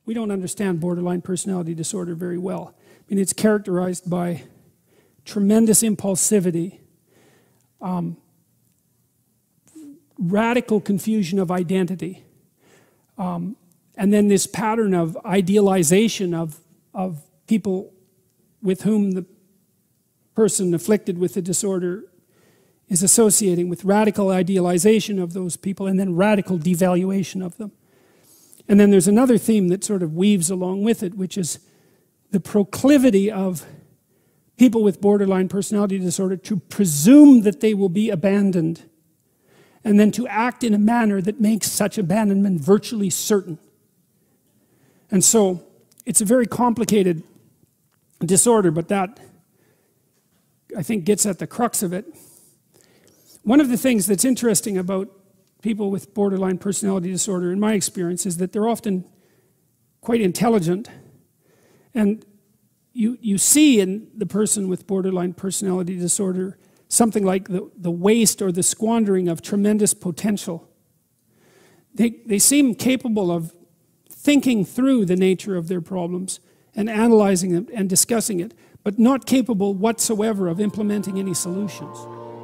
we don't understand borderline personality disorder very well. I mean, it's characterized by tremendous impulsivity, radical confusion of identity, and then this pattern of idealization of people with whom the person afflicted with the disorder is associating, with radical idealization of those people and then radical devaluation of them. And then there's another theme that sort of weaves along with it, which is the proclivity of people with borderline personality disorder to presume that they will be abandoned and then to act in a manner that makes such abandonment virtually certain. And so it's a very complicated disorder, but that, I think, gets at the crux of it. One of the things that's interesting about people with borderline personality disorder, in my experience, is that they're often quite intelligent. And you see in the person with borderline personality disorder something like the waste or the squandering of tremendous potential. They seem capable of thinking through the nature of their problems and analyzing them and discussing it, but not capable whatsoever of implementing any solutions.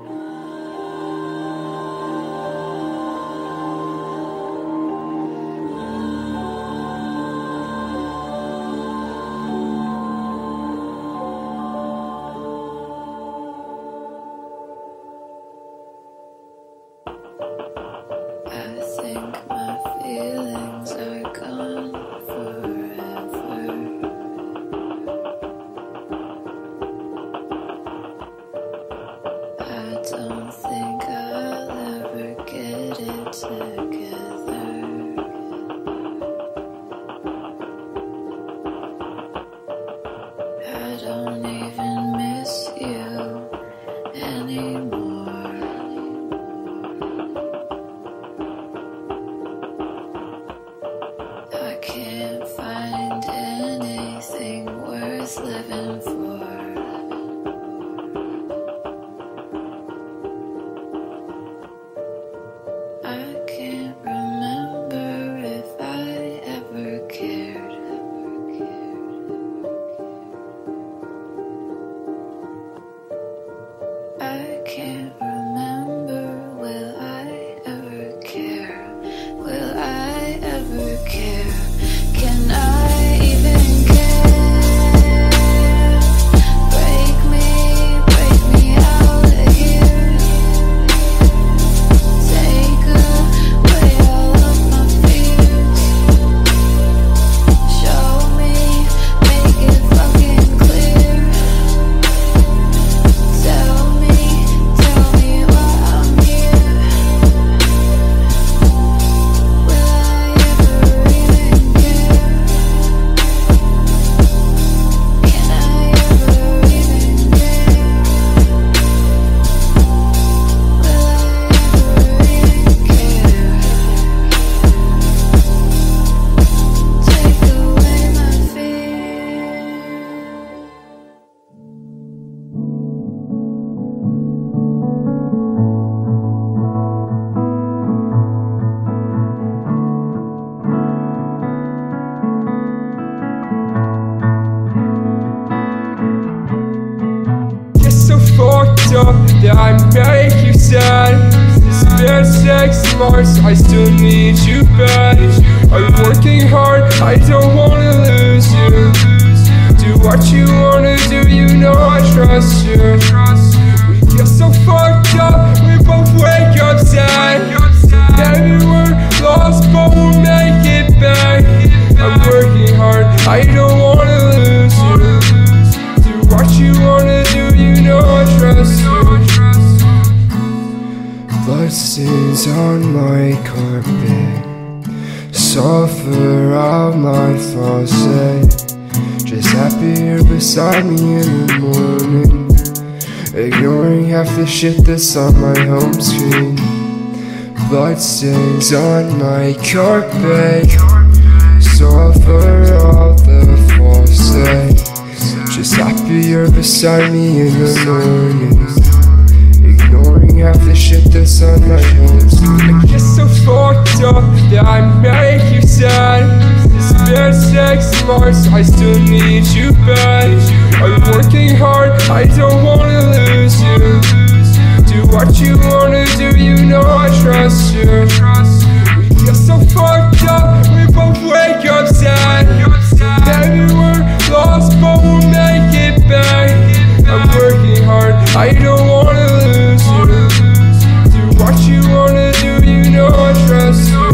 That I make you sad. It's been 6 months, I still need you bad. I'm working hard, I don't wanna lose you. Do what you wanna do, you know I trust you. We get so fucked up, we both wake up sad. Maybe we're lost, but we'll make it back. I'm working hard, I don't wanna lose you. Do what you wanna do, you know I trust you. Bloodstains on my carpet, sulfur on my faucet. Just happy you're beside me in the morning, ignoring half the shit that's on my home screen. Bloodstains on my carpet, sulfur on the faucet. Just happy you're beside me in the morning, ignoring half the shit that's on my home screen. I get so fucked up that I make you sad. It's been Mars, I still need you bad. I'm working hard, I don't wanna lose you. Do what you wanna do, you know I trust you. We get so fucked up, we both wake up sad. Maybe we're lost, but we'll make it back. I'm working hard, I don't wanna lose you. Do what you wanna do, you know I trust you.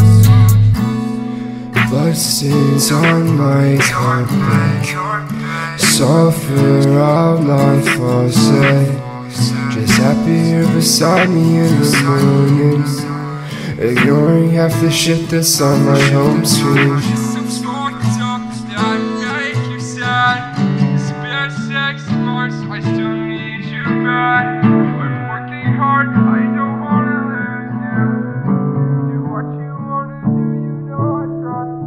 Bloodstains on my carpet, suffer out life for say. Just happy you're beside me in the morning, ignoring half the shit that's on my home screen. I still need you back. I'm working hard, I don't wanna lose you. Do what you wanna do, you know I trust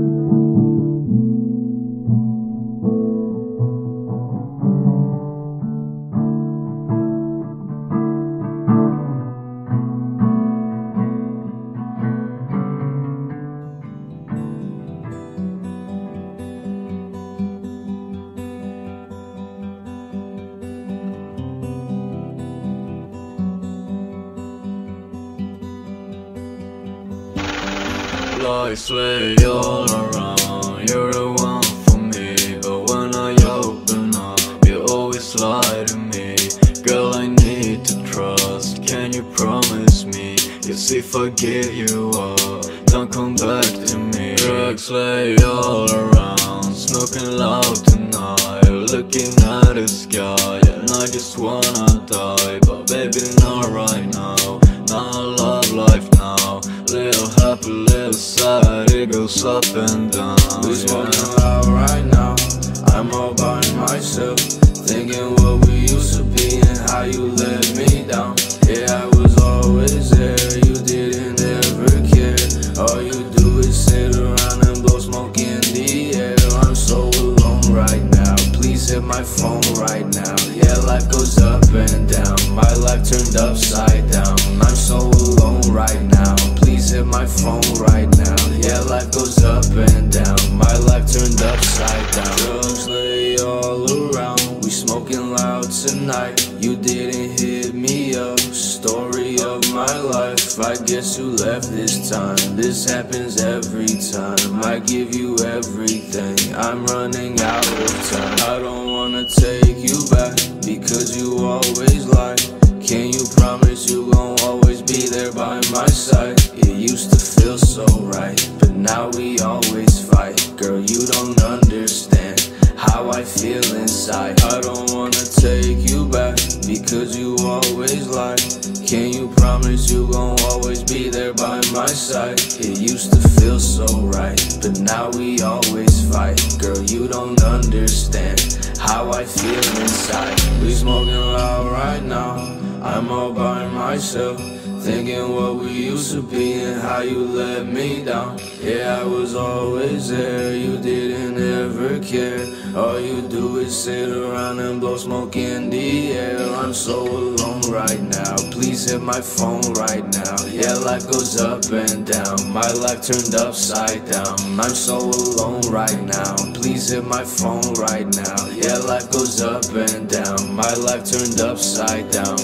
Lights lay all around, you're the one for me. But when I open up, you always lie to me. Girl, I need to trust, can you promise me? Cause if I give you up, don't come back to me. Drugs lay all around, smoking loud tonight, looking at the sky, and I just wanna die. But baby, not right now, not love life now. Little happy, little sad, it goes up and down. We smoking loud right now, I'm all by myself, thinking what we used to be and how you let me down. Yeah, I was always there, you didn't ever care. All you do is sit around and blow smoke in the air. I'm so alone right now, please hit my phone right now. Yeah, life goes up and down, my life turned upside down. I'm so alone right now, please hit my phone right now. Yeah, life goes up and down, my life turned upside down. Drugs lay all around, we smoking loud tonight. You didn't hit me up, story of my life. I guess you left this time, this happens every time. I give you everything, I'm running out of time. I don't wanna take you back, because you always lie. Can you promise you gon' always be there by my side? It used to feel so right, but now we always fight. Girl, you don't understand how I feel inside. I don't wanna take you back, because you always lie. Can you promise you gon' always be there by my side? It used to feel so right, but now we always fight. Girl, you don't understand how I feel inside. We smoking loud right now, I'm all by myself, thinking what we used to be and how you let me down. Yeah, I was always there, you didn't ever care. All you do is sit around and blow smoke in the air. I'm so alone right now, please hit my phone right now. Yeah, life goes up and down, my life turned upside down. I'm so alone right now, please hit my phone right now. Yeah, life goes up and down, my life turned upside down.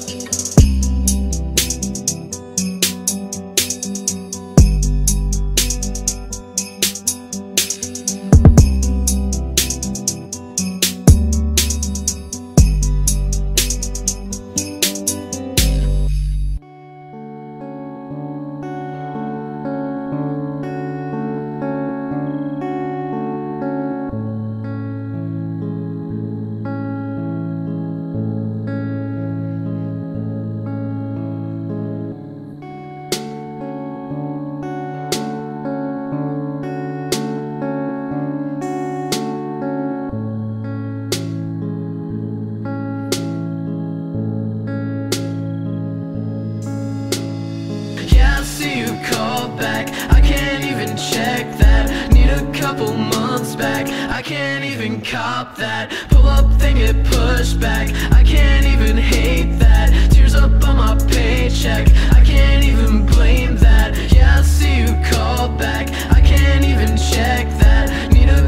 can't even cop that. Pull up, then get pushed back. I can't even hate that. Tears up on my paycheck. I can't even blame that. Yeah, I see you call back. I can't even check that. Need a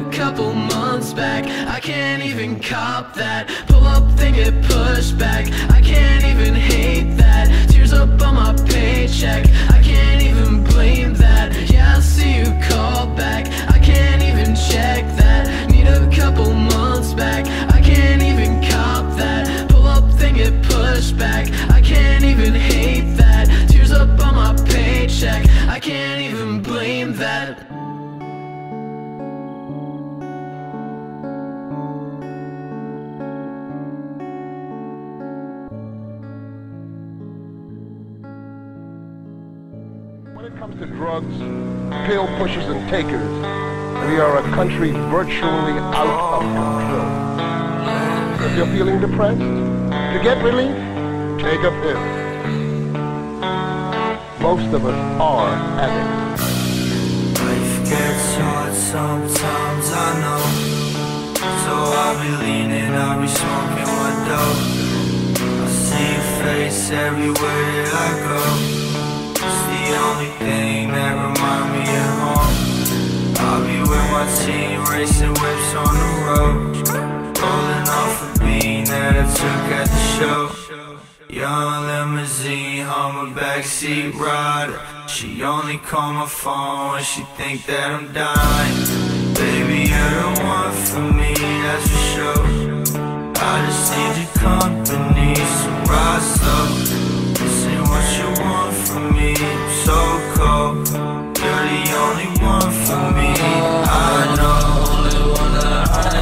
a couple months back. I can't even cop that. Pull up, then get pushed back. I can't even hate that. Tears up on my paycheck. I can't even blame that. Yeah, I see you call back. I can't even check that. Need a couple months back. I can't even cop that. Pull up, then get pushed back. I can't even hate that. Tears up on my paycheck. I can't even blame that. When it comes to drugs, pill pushers and takers, we are a country virtually out of control. If you're feeling depressed, to get relief, take a pill. Most of us are addicts. Life gets hard sometimes, I know. So I'll be leaning, I'll be smoking one dope. I see your face everywhere that I go. It's the only thing that remind me of home. I'll be with my team, racing whips on the road, rolling off a bean that I took at the show. Young limousine, I'm a backseat rider. She only call my phone when she think that I'm dying. Baby, you're the one for me, that's for sure. I just need your company, so ride slow. This ain't what you want from me, I'm so cold. You're the only one for me, I know. Only one that I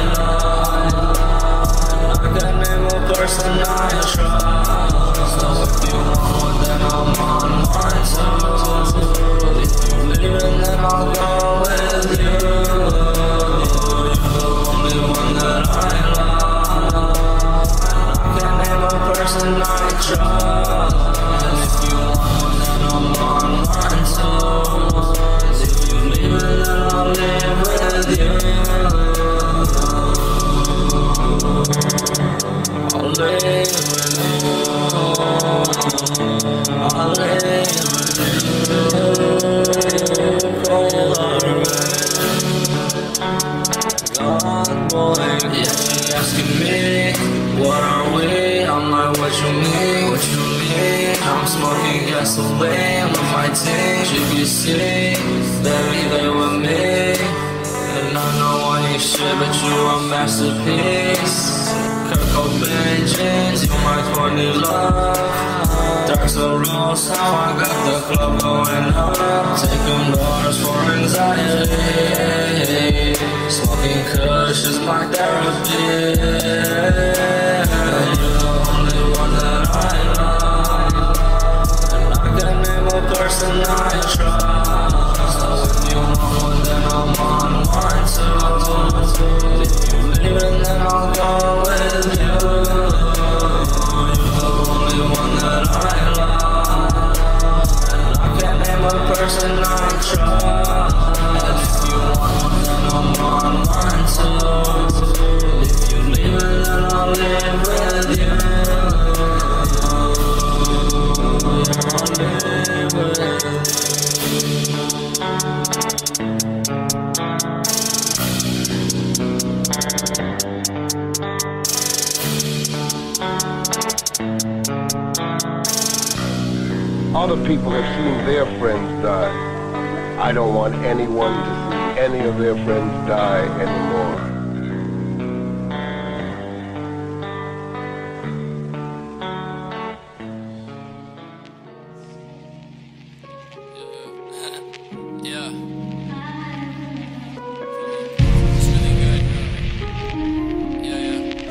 know. I got name a person I trust. So if you want, then I'm on mine too. If you leaving, then I'll go with you. You're the only one that I love. I can't name a person I trust. If you want, then I'm on mine too. If you leaving, then I'll live with you. I'll live with you. I'll live with you. Cold heart, God boy. Yeah, she asking me, what are we? I'm like, what you mean? What you mean? I'm smoking gasoline with my team. You can see, baby, they with me. And I know I ain't shit, but you a masterpiece. Kurt Cobain jeans, you my 20 love. Dark so rose, how I got the club going up. Taking orders for anxiety. Smoking kush is my therapy. You're the only one that I love. And I can name a person I trust. So if you want, then I'm on mine too. If you leaving, then I'll go with you. You're the only one that I love. And I can't name a person I trust. If you want, then I'm on mine too. If you leaving, then I'll live with you. I'll live with you. Other people have seen their friends die. I don't want anyone to see any of their friends die anymore. Yeah. It's really good. Yeah.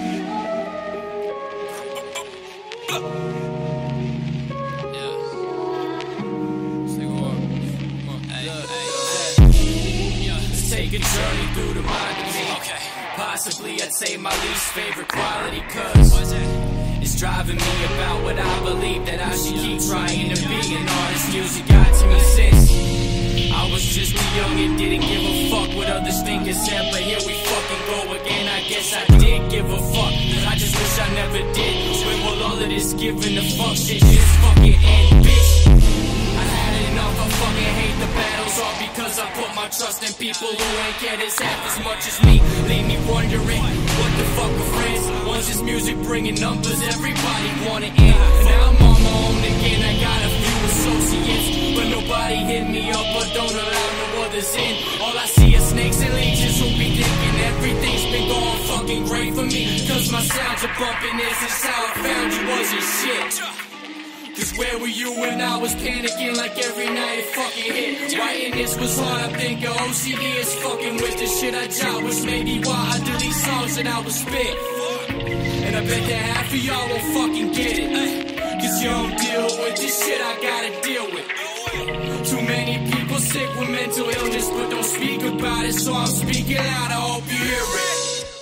Let's take a journey through the mind of me. Okay. Possibly I'd say my least favorite quality, cause it's driving me about what I believe that I should keep trying to be. And all this music got to me since I was just too young and didn't give a fuck what others think and said. But here we fucking go again. I guess I did give a fuck, I just wish I never did. When will all of this giving a fuck shit just fucking end, bitch? I had enough, I fucking hate the the battles all because I put my trust in people who ain't get as half as much as me. Leave me wondering, what the fuck are friends? Once this music bringing numbers, everybody wanna end. And now I'm on my own again, I got a few associates, but nobody hit me up or don't allow no others in. All I see is snakes and leeches who be thinking everything's been going fucking great for me. Cause my sounds are bumping, this is how I found you wasn't shit. Cause where were you when I was panicking like every night it fucking hit? Writing this was hard, I think OCD is fucking with the shit I jot, which may be why I do these songs that I would spit. And I bet that half of y'all won't fucking get it, cause you don't deal with this shit I gotta deal with. Too many people sick with mental illness but don't speak about it, so I'm speaking loud, I hope you hear it.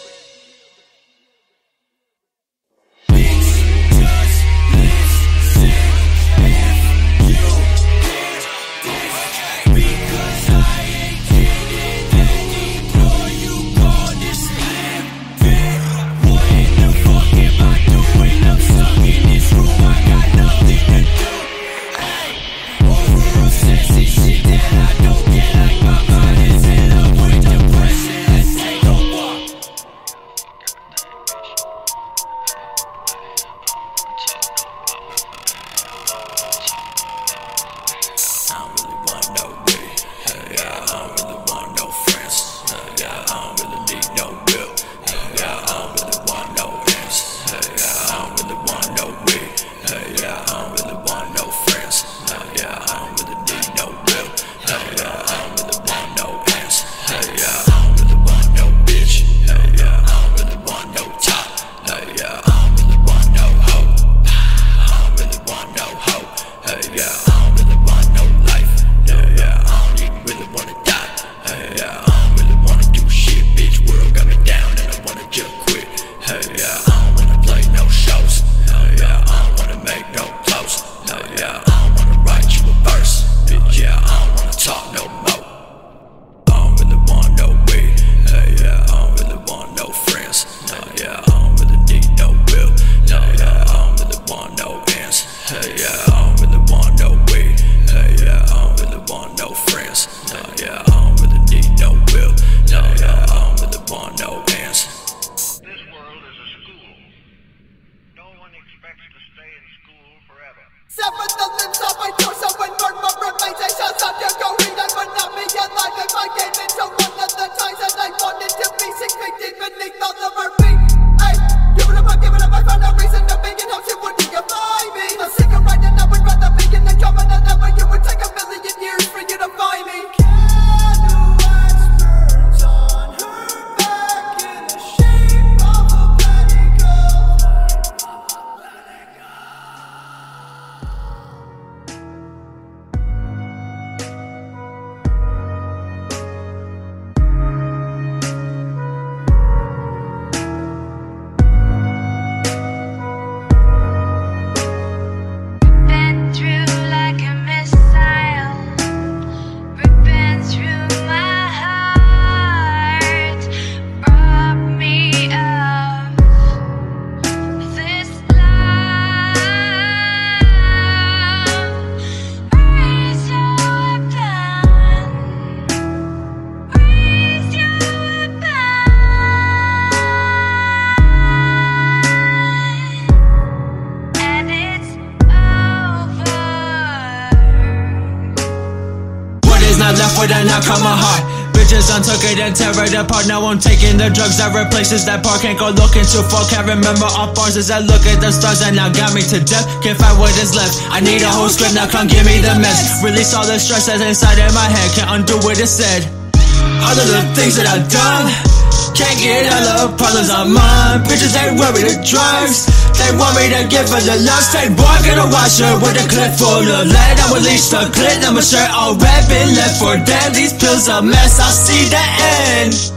And I cut my heart. Bitches done took it and tear it apart. Now I'm taking the drugs that replaces that part. Can't go looking too far, can't remember all bars as I look at the stars and now got me to death. Can't find what is left, I need a whole script, now come give me the mess. Release all the stress that's inside of my head, can't undo what it said. All of the things that I've done, can't get all the problems on mine. Bitches ain't worried the drugs, they want me to give her the love. Say boy, gonna watch her with a clip full of lead. I will leash the clit, now my shirt all red, been left for dead. These pills a mess, I see the end.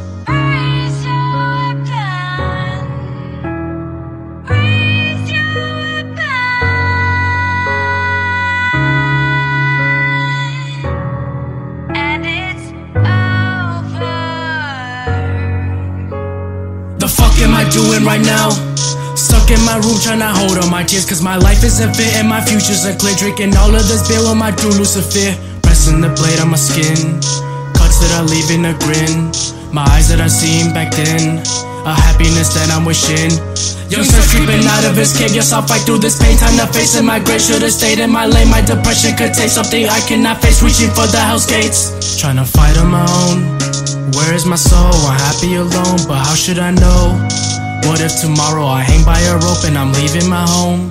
Am I doing right now? Stuck in my room trying to hold on my tears, cause my life isn't fit and my future's unclear. Drinking all of this beer with my dude Lucifer. in the blade on my skin. Cuts that are leaving a grin. My eyes that are seeing back then. A happiness that I'm wishing. Youngsters creeping out of his cave. Yes, I'll fight through this pain. Time to face it. My grave should've stayed in my lane. My depression could take something I cannot face. Reaching for the hell's gates. Trying to fight on my own. Where is my soul? I'm happy alone, but how should I know? What if tomorrow I hang by a rope and I'm leaving my home?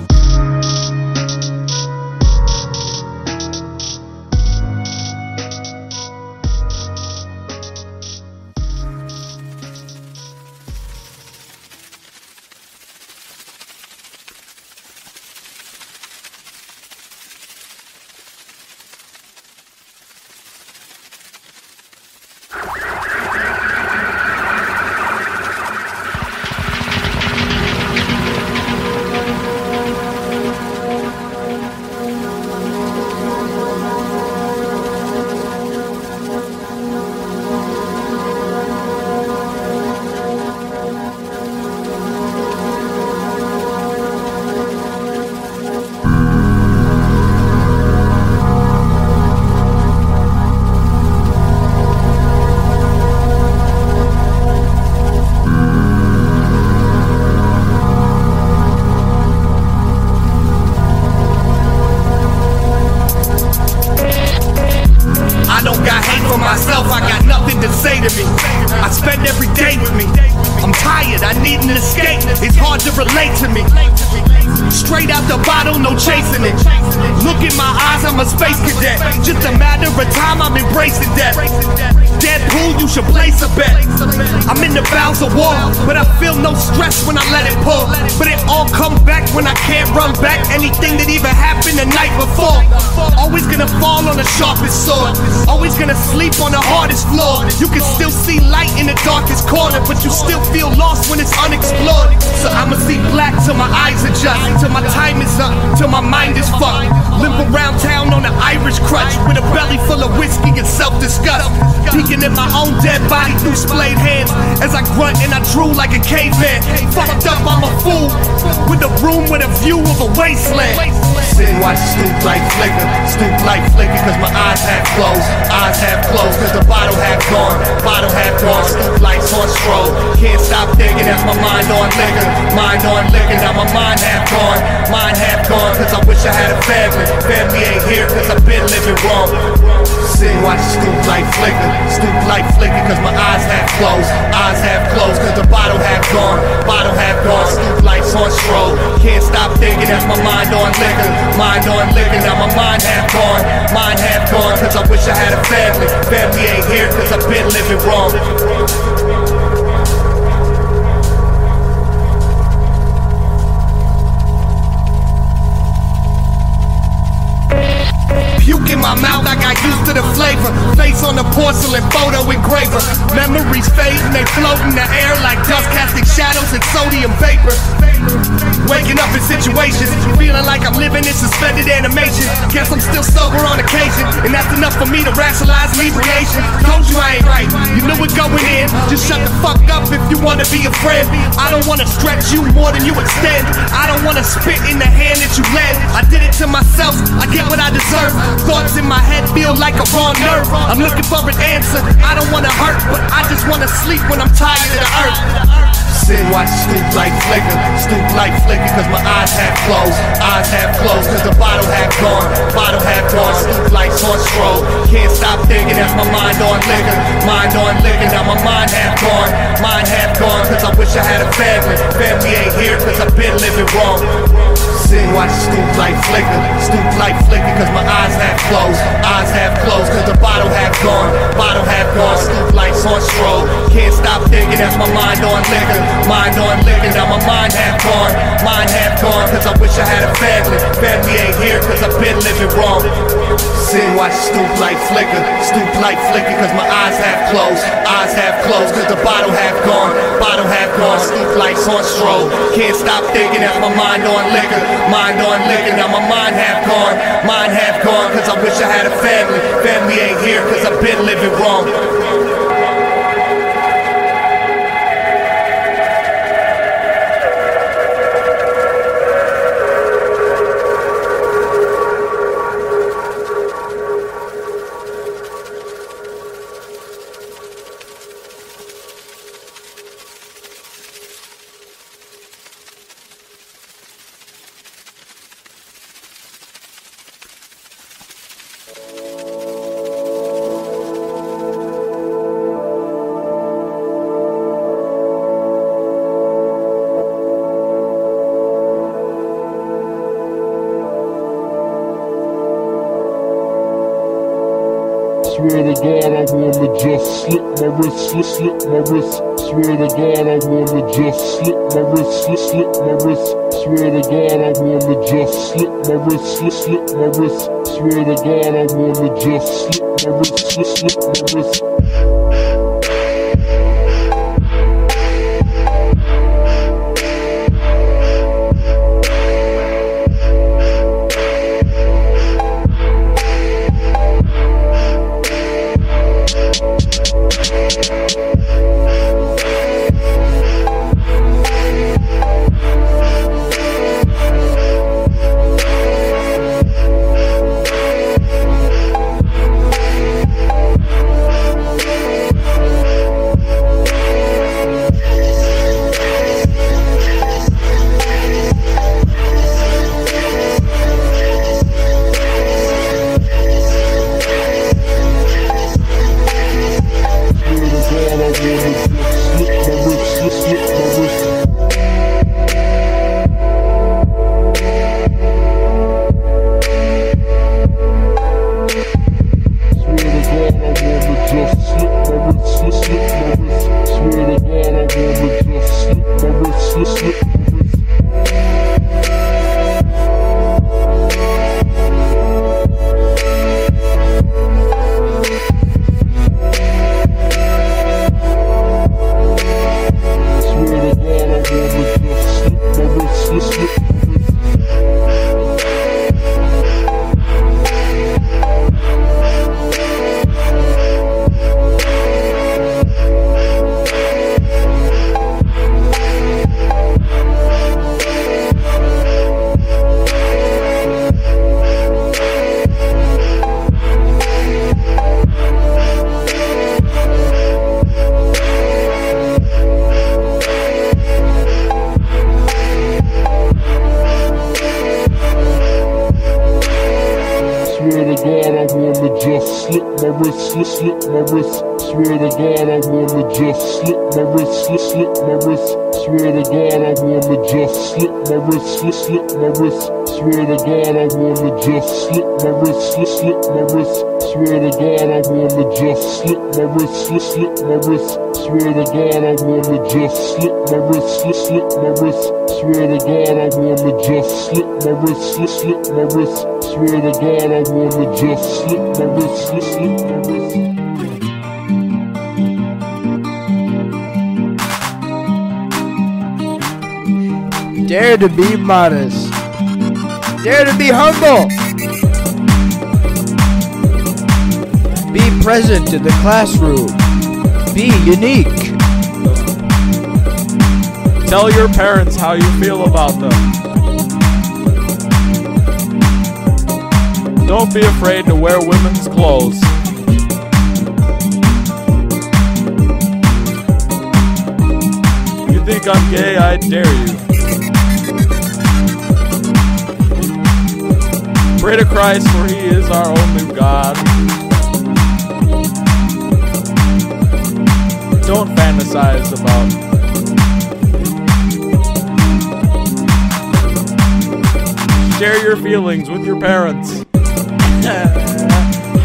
Straight out the bottle, no chasing it. Look in my eyes, I'm a space cadet. Just a matter of time, I'm embracing death. Deadpool, you should place a bet. I'm in the bowels of war, but I feel no stress when I let it pour. But it all comes back when I can't run back anything that even happened the night before. Always gonna fall on the sharpest sword. Always gonna sleep on the hardest floor. You can still see light in the darkest corner, but you still feel lost when it's unexplored. So I'ma see black till my eyes adjust, till my time is up, till my mind is fucked. Limp around town on an Irish crutch with a belly full of whiskey and self-disgust. Peeking in my own dead body through splayed hands as I grunt and I drool like a caveman. Fucked up, I'm a fool with a room with a view of a wasteland. Sit and watch the stoop light flicker, cause my eyes half closed, cause the bottle half gone, stoop lights on stroll. Can't stop thinking, that's my mind on liquor, now my mind half gone, cause I wish I had a family ain't here cause I've been living wrong. Sit and watch the stoop light flicker, cause my eyes half closed, cause the bottle half gone, stoop lights on stroll. Can't stop thinking, that's my mind on liquor, now my mind half gone, cause I wish I had a family ain't here cause I've been living wrong. Puke in my mouth, I got used to the flavor. Face on the porcelain photo engraver. Memories fade and they float in the air like dust casting shadows and sodium vapor. Waking up in situations, feeling like I'm living in suspended animation. Guess I'm still sober on occasion, and that's enough for me to rationalize inebriation. Told you I ain't right, you knew it going in. Just shut the fuck up if you wanna be a friend. I don't wanna stretch you more than you extend. I don't wanna spit in the hand that you led. I did it to myself, I get what I deserve. Thoughts in my head feel like a raw nerve. I'm looking for an answer, I don't wanna hurt, but I just wanna sleep when I'm tired of the earth. Sit and watch the stoop light flicker, cause my eyes half closed, cause the bottle half gone, stoop lights on stroll. Can't stop thinking, that's my mind on liquor, now my mind half gone, cause I wish I had a family ain't here cause I've been living wrong. Sit and watch the stoop light flicker, cause my eyes half closed, cause the bottle half gone, stoop lights on stroll. Can't stop thinking, that's my mind on liquor, now my mind half gone, cause I wish I had a family ain't here cause I've been living wrong. Sit and watch the stoop light flicker, cause my eyes half closed, cause the bottle half gone, stoop lights on stroll. Can't stop thinking, that's my mind on liquor, now my mind half gone, cause I wish I had a family ain't here cause I've been living wrong. Swear to God, I wanna just slip my wrist, slip my wrist. Swear to God, I wanna just slip my wrist, slip my wrist. Swear to God, I wanna just slip my wrist, slip my wrist. Swear to God, I wanna just slip my wrist, slip my wrist. Slip my wrist. Swear to God, I wanna just slip my wrist, slip my wrist. Swear to God, I wanna just slip my wrist, slip my wrist. Swear to God, I wanna just slip my wrist, slip my wrist. Swear to God, I wanna just slip my wrist, slip my wrist. Swear to God, I wanna just slip my wrist, slip my wrist. Swear to God, I wanna just slip my wrist, slip my wrist. Swear to God, I wanna just slip my wrist, slip my wrist. Dare to be modest. Dare to be humble. Be present in the classroom. Be unique. Tell your parents how you feel about them. Don't be afraid to wear women's clothes. You think I'm gay? I dare you. Pray to Christ, for He is our only God. Don't fantasize about share your feelings with your parents.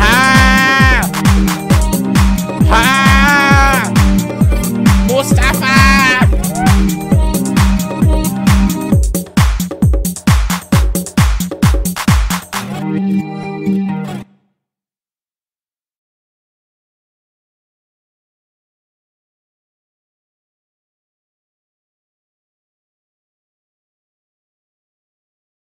Ha! Ha! Mustafa!